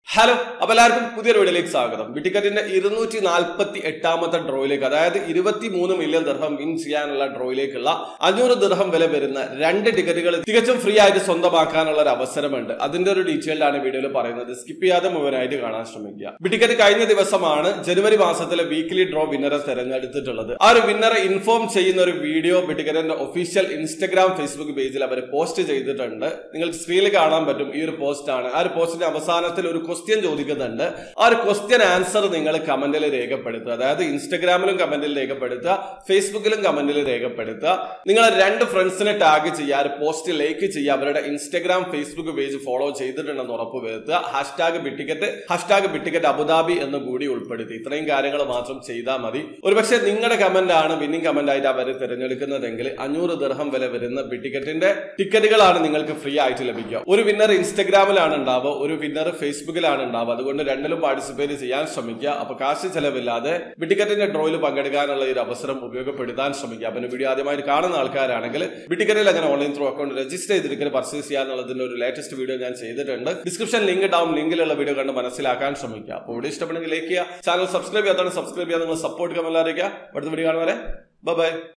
Hello, അപ്പോൾ എല്ലാവർക്കും പുതിയൊരു വീഡിയോയിലേക്ക് സ്വാഗതം. ബിറ്റിക്കറ്റിന്റെ 248ാമത്തെ ഡ്രോയിലേക്ക്, അതായത് 23 മില്യൺ ദിർഹം വിൻ ചെയ്യാനുള്ള ഡ്രോയിലേക്കുള്ള 500 ദിർഹം വില വരുന്ന 2 ടിക്കറ്റുകൾ തികച്ചും ഫ്രീ ആയിട്ട് സ്വന്തമാക്കാനുള്ള ഒരു അവസരമുണ്ട്. അതിന്റെ ഒരു ഡീറ്റെയിൽഡ് ആണ് വീഡിയോയിൽ പറയുന്നത്. സ്കിപ്പ് ചെയ്യാതെ മുഴുവനായിട്ട് കാണാൻ ശ്രമിക്കുക. ബിറ്റിക്കറ്റ് കഴിഞ്ഞ ദിവസമാണ് ജനുവരി മാസത്തിലെ വീക്ക്ലി ഡ്രോ വിന്നറെ തെരഞ്ഞെടുത്തിട്ടുള്ളത്. ആ ഒരു വിന്നറെ ഇൻഫോം ചെയ്യുന്ന ഒരു വീഡിയോ ബിറ്റിക്കറ്റിന്റെ ഒഫീഷ്യൽ ഇൻസ്റ്റഗ്രാം ഫേസ്ബുക്ക് പേജിൽ അവർ പോസ്റ്റ് ചെയ്തിട്ടുണ്ട്. നിങ്ങൾക്ക് സ്ക്രീനിൽ കാണാൻ പറ്റും. ഈ ഒരു പോസ്റ്റ് ആണ്. ആ ഒരു പോസ്റ്റിന്റെ അവസാനത്തിൽ ഒരു ക്വസ്റ്റ്യൻ ചോദിക്കുന്നുണ്ട്. ആ ഒരു ക്വസ്റ്റ്യൻ ആൻസർ നിങ്ങൾ കമന്റിൽ രേഖപ്പെടുത്തുക. അതായത് ഇൻസ്റ്റഗ്രാമിലും കമന്റിൽ രേഖപ്പെടുത്തുക, ഫേസ്ബുക്കിലും കമന്റിൽ രേഖപ്പെടുത്തുക. നിങ്ങൾ 2 ഫ്രണ്ട്സിനെ ടാഗ് ചെയ്യുക, ഒരു പോസ്റ്റ് ലൈക്ക് ചെയ്യുക, അവരുടെ ഇൻസ്റ്റഗ്രാം ഫേസ്ബുക്ക് പേജ് ഫോളോ ചെയ്തിട്ടുണ്ടെന്ന് ഉറപ്പ് വരുത്തുക. #ബിറ്റിക്കറ്റ് അബുദാബി എന്ന് കൂടി ഉൾപ്പെടുത്തി. ഇത്രയും കാര്യങ്ങൾ മാത്രം ചെയ്താൽ മതി. ഒരുപക്ഷെ നിങ്ങളുടെ കമന്റ് ആണ് വിന്നിംഗ് കമന്റ് ആയിട്ട് അവർ തിരഞ്ഞെടുക്കുന്നതെങ്കിൽ 500 ദിർഹം വില വരുന്ന ബിറ്റിക്കറ്റിന്റെ ടിക്കറ്റുകളാണ് നിങ്ങൾക്ക് ഫ്രീ ആയിട്ട് ലഭിക്കുക. ഒരു വിന്നർ ഇൻസ്റ്റഗ്രാമിലാണ് ഉണ്ടാവുക, ഒരു വിന്നർ ഫേസ്ബുക്കിലാണ് ഉണ്ടാവുക. അതുകൊണ്ട് രണ്ടിലും പാർട്ടിസിപ്പേറ്റ് ചെയ്യാൻ ശ്രമിക്കുക. അപ്പൊ കാശ് ചെലവില്ലാതെ ബിറ്റിക്കറ്റിന്റെ ഡ്രോയിൽ പങ്കെടുക്കാനുള്ള ഒരു അവസരം ഉപയോഗപ്പെടുത്താൻ ശ്രമിക്കുക. അപ്പൊ വീഡിയോ ആദ്യമായിട്ട് കാണുന്ന ആൾക്കാരാണെങ്കിൽ ബിറ്റിക്കറ്റിൽ അങ്ങനെ ഓൺലൈൻ ത്രൂ അക്കൗണ്ട് രജിസ്റ്റർ ചെയ്തിരിക്കുന്ന പർച്ചേസ് ചെയ്യാന്നുള്ളതിന്റെ ഒരു ലേറ്റസ്റ്റ് വീഡിയോ ഞാൻ ചെയ്തിട്ടുണ്ട്. ഡിസ്ക്രിപ്ഷൻ ലിങ്ക് ഡൗൺ, ലിങ്കിലുള്ള വീഡിയോ കണ്ട് മനസ്സിലാക്കാൻ ശ്രമിക്കുക. അപ്പോൾ വീഡിയോ ഇഷ്ടപ്പെടുന്നെങ്കിൽ ലൈക്ക് ചെയ്യുക, ചാനൽ സബ്സ്ക്രൈബ് ചെയ്യാത്തതാണ് സബ്സ്ക്രൈബ് ചെയ്യാൻ നിങ്ങൾ സപ്പോർട്ട് കമന്റ് അറിയിക്കുക. അടുത്ത വീഡിയോ കാണുന്നവരെ ബൈ.